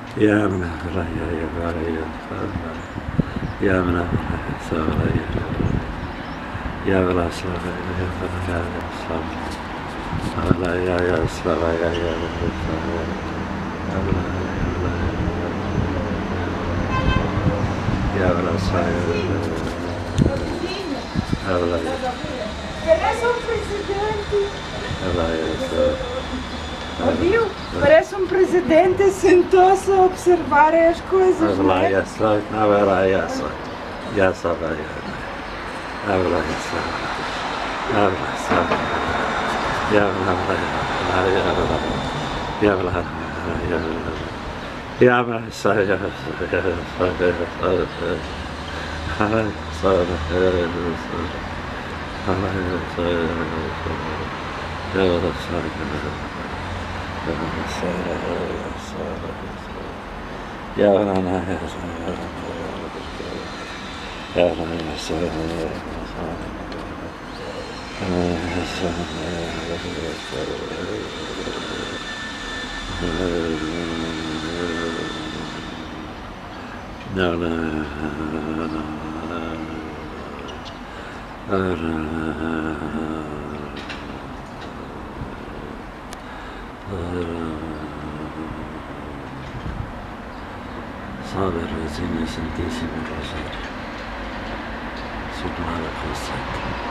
يا من أفرح يا فرح يا من أفرح صبر يا فرح صبر يا فرح يا صبر يا صبر يا يا فرح Parece um presidente. صبر Ouviu? Parece um presidente sentou-se a observar as coisas, não é? يا صبر يا صبر يا صبر يا صبر يا صبر يا No, no. صابر زين سنتيسيم الرجال سيد مالك وسط